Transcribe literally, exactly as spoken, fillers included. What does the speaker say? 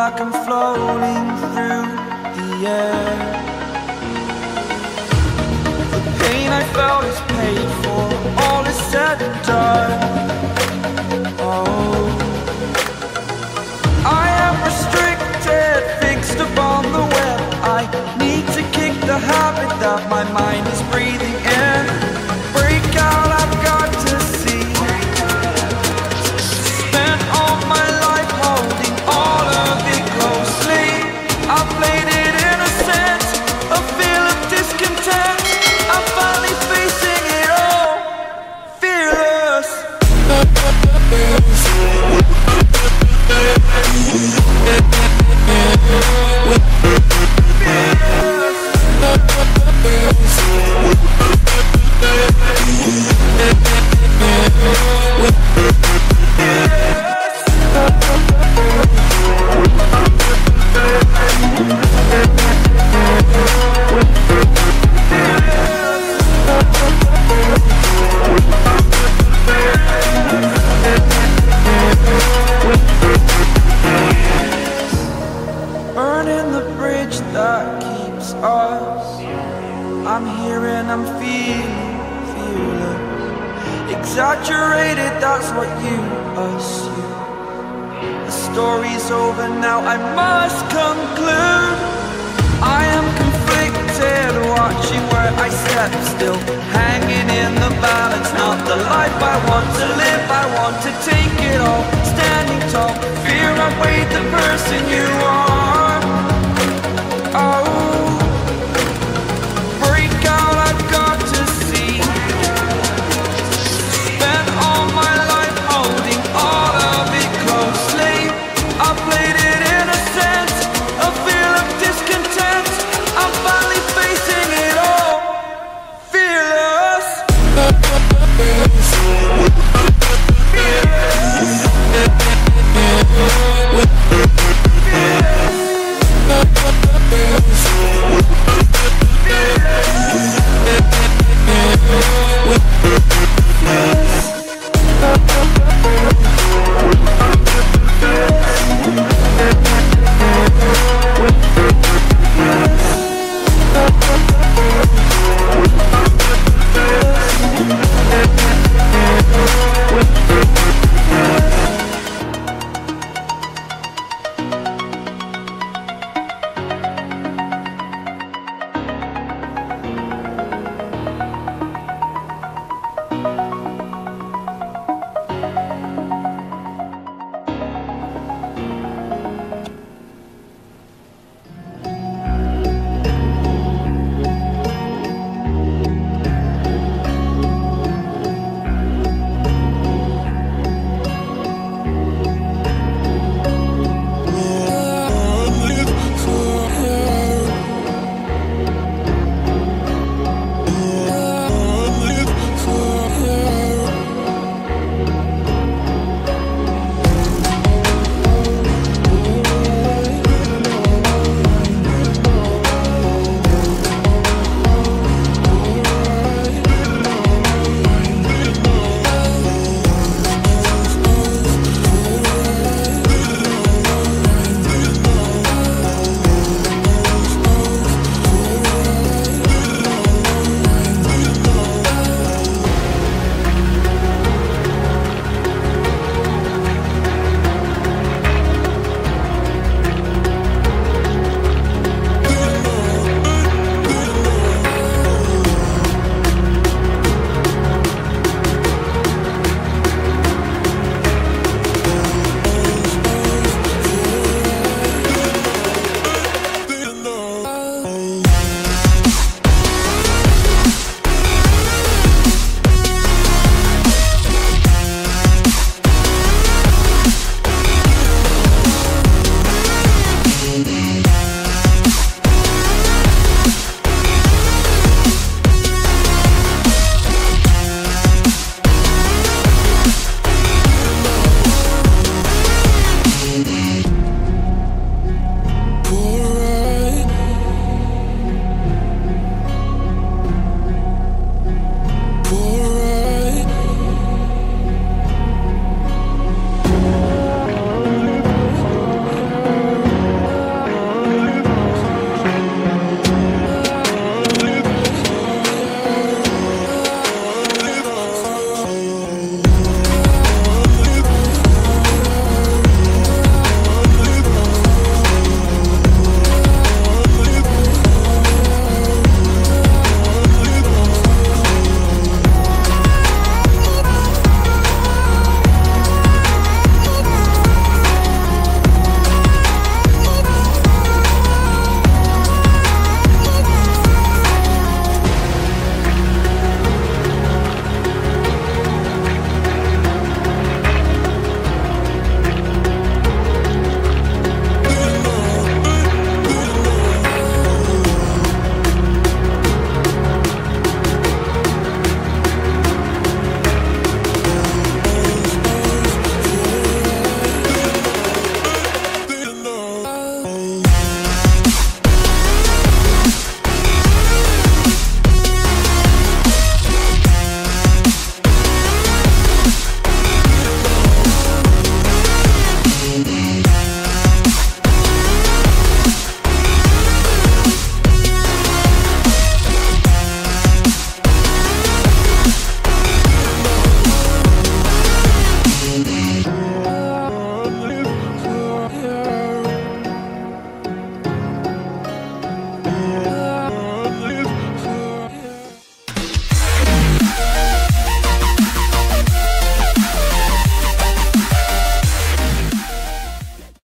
like I'm floating through the air. The pain I felt is paid for, all is said and done. Oh, I am restricted, fixed upon the web. I need to kick the habit that my mind is breathing in. Break out, I've got to see. Spent all my life holding all of it closely. I played it innocent, a feel of discontent. I'm finally facing it all, fearless. Burning the bridge that keeps us. I'm here and I'm feeling, feeling exaggerated, that's what you assume. The story's over now, I must conclude. I am conflicted, watching where I step still, hanging in the balance. Not the life I want to live, I want to take it all. Standing tall, fear I weighed the person you are. Oh, break out, I've got to see. Spent all my life holding all of it closely. I played it innocent, a feel of discontent. I'm finally facing it all, fearless. Fearless.